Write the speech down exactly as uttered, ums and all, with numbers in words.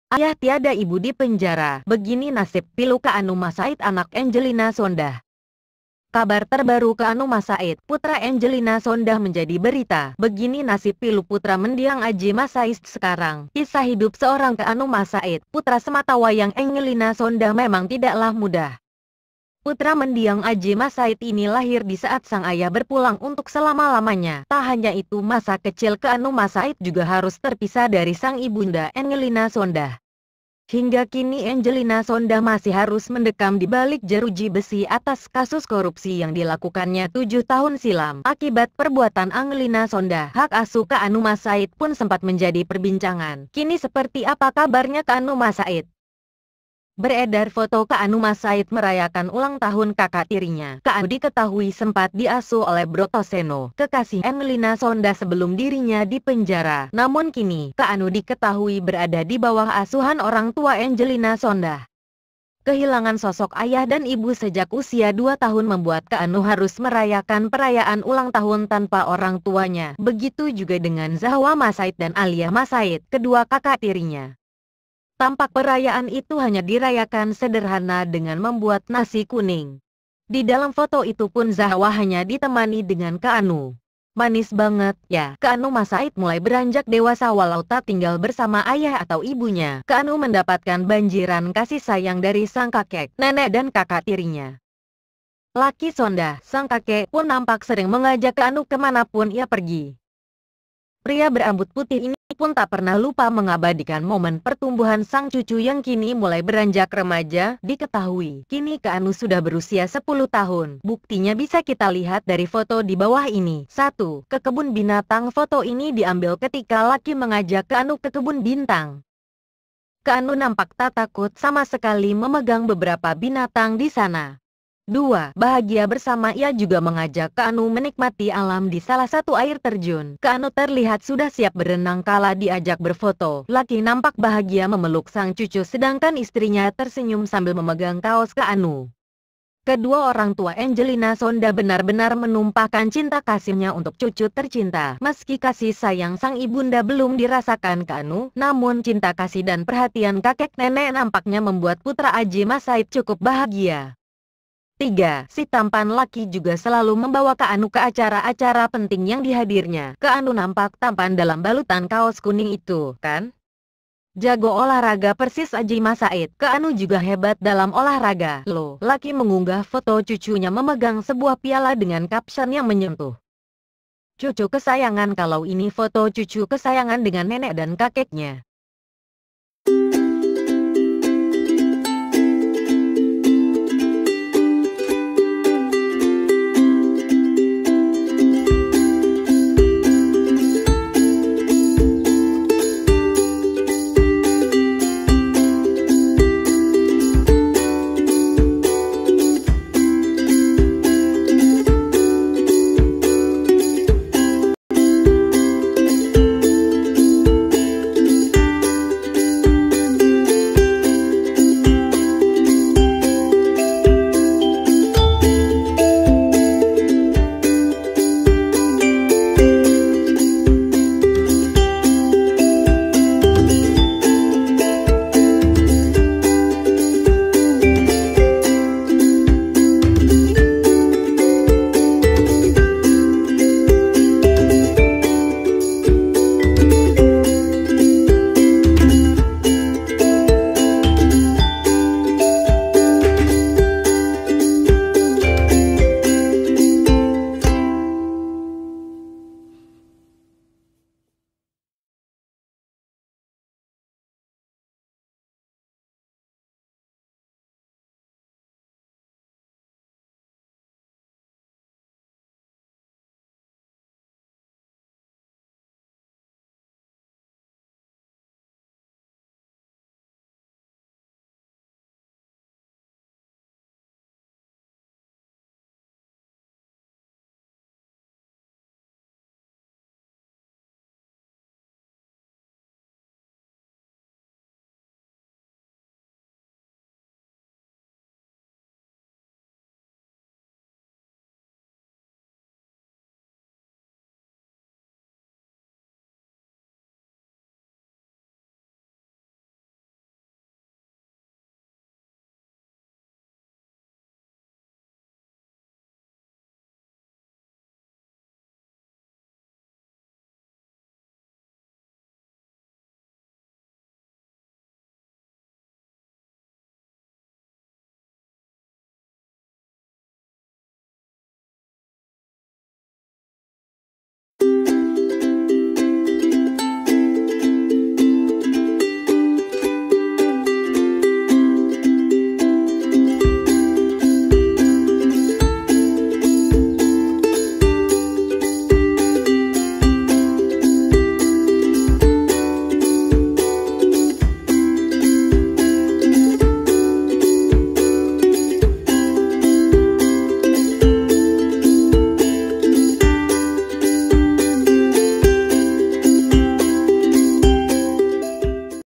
Ayah tiada ibu di penjara. Begini nasib pilu Kak Anu Mas Said anak Angelina Sondah. Kabar terbaru Kak Anu Mas Said, putra Angelina Sondah menjadi berita. Begini nasib pilu putra mendiang Aji Mas Said sekarang. Kisah hidup seorang Kak Anu Mas Said, putra sematawayang Angelina Sondah memang tidaklah mudah. Putra mendiang Aji Mas Said ini lahir di saat sang ayah berpulang untuk selama-lamanya. Tak hanya itu, masa kecil Kak Anu Mas Said juga harus terpisah dari sang ibunda Angelina Sondah. Hingga kini Angelina Sondah masih harus mendekam di balik jeruji besi atas kasus korupsi yang dilakukannya tujuh tahun silam. Akibat perbuatan Angelina Sondah, hak asuh Kak Anu Mas Said pun sempat menjadi perbincangan. Kini seperti apa kabarnya Kak Anu Mas Said? Beredar foto Kak Anu Mas Said merayakan ulang tahun kakak tirinya. Kak Anu diketahui sempat diasuh oleh Brotoseno, kekasih Angelina Sondah sebelum dirinya dipenjara. Namun kini, Kak Anu diketahui berada di bawah asuhan orang tua Angelina Sondah. Kehilangan sosok ayah dan ibu sejak usia dua tahun membuat Kak Anu harus merayakan perayaan ulang tahun tanpa orang tuanya. Begitu juga dengan Zahwa Mas Said dan Alia Mas Said, kedua kakak tirinya. Tampak perayaan itu hanya dirayakan sederhana dengan membuat nasi kuning. Di dalam foto itu pun Zahwa hanya ditemani dengan Kak Anu. Manis banget, ya. Kak Anu Mas Said mulai beranjak dewasa walau tak tinggal bersama ayah atau ibunya. Kak Anu mendapatkan banjiran kasih sayang dari sang kakek, nenek dan kakak tirinya. Laki Sondah, sang kakek pun nampak sering mengajak Kak Anu kemanapun ia pergi. Pria berambut putih ini pun tak pernah lupa mengabadikan momen pertumbuhan sang cucu yang kini mulai beranjak remaja. Diketahui, kini Kak Anu sudah berusia sepuluh tahun. Buktinya bisa kita lihat dari foto di bawah ini. satu. Ke kebun binatang. Foto ini diambil ketika laki mengajak Kak Anu ke kebun bintang. Kak Anu nampak tak takut sama sekali memegang beberapa binatang di sana. dua. Bahagia bersama. Ia juga mengajak Kak Anu menikmati alam di salah satu air terjun. Kak Anu terlihat sudah siap berenang kala diajak berfoto. Laki nampak bahagia memeluk sang cucu sedangkan istrinya tersenyum sambil memegang kaos Kak Anu. Kedua orang tua Angelina Sondah benar-benar menumpahkan cinta kasihnya untuk cucu tercinta. Meski kasih sayang sang ibunda belum dirasakan Kak Anu, namun cinta kasih dan perhatian kakek nenek nampaknya membuat putra Aji Mas Said cukup bahagia. tiga. Si tampan laki juga selalu membawa Kak Anu ke acara-acara penting yang dihadirnya. Kak Anu nampak tampan dalam balutan kaos kuning itu, kan? Jago olahraga persis Aji Mas Said. Kak Anu juga hebat dalam olahraga. Loh, laki mengunggah foto cucunya memegang sebuah piala dengan caption yang menyentuh. Cucu kesayangan. Kalau ini foto cucu kesayangan dengan nenek dan kakeknya.